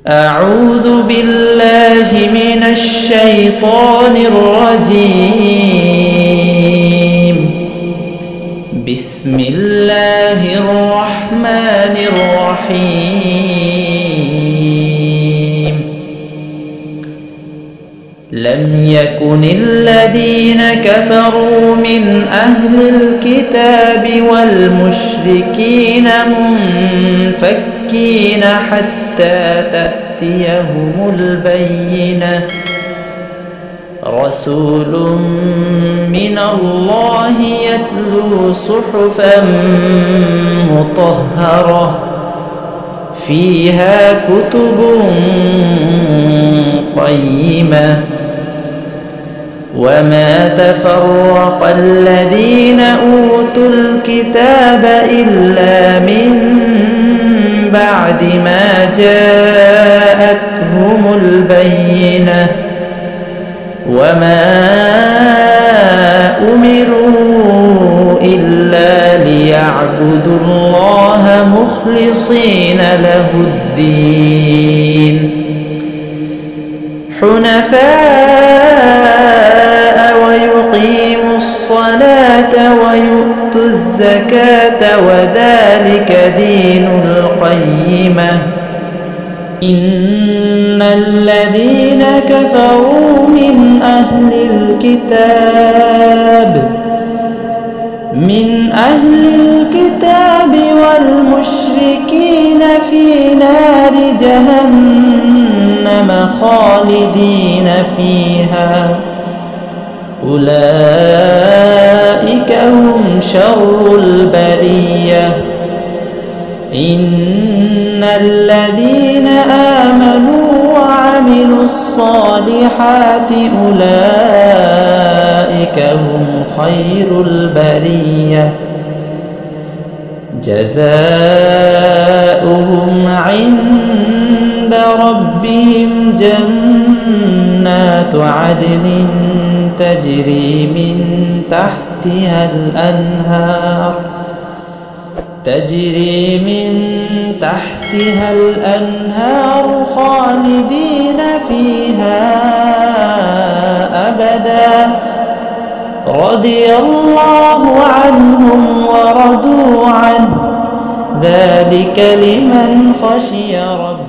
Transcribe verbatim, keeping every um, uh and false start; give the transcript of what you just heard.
أعوذ بالله من الشيطان الرجيم. بسم الله الرحمن الرحيم. لم يكن الذين كفروا من أهل الكتاب والمشركين منفكين حتى تأتيهم البينة. رسول من الله يتلو صحفا مطهرة فيها كتب قيمة. وما تفرق الذين أوتوا الكتاب إلا من بعد ما جاءتهم البينة. وما أمروا إلا ليعبدوا الله مخلصين له الدين حنفاء ويقيموا الصلاة ويؤتوا الزكاة وذلك دين القيمة. إن الذين كفروا من أهل الكتاب من أهل الكتاب والمشركين في نار جهنم خالدين فيها. أولئك هم شر البرية. إن الذين آمنوا وعملوا الصالحات أولئك هم خير البرية. جزاؤهم عند ربهم جنات عدن تجري من تحتها الأنهار تجري من تحتها الأنهار خالدين فيها أبدا. رضي الله عنهم ورضوا عنه ذلك لمن خشي ربه.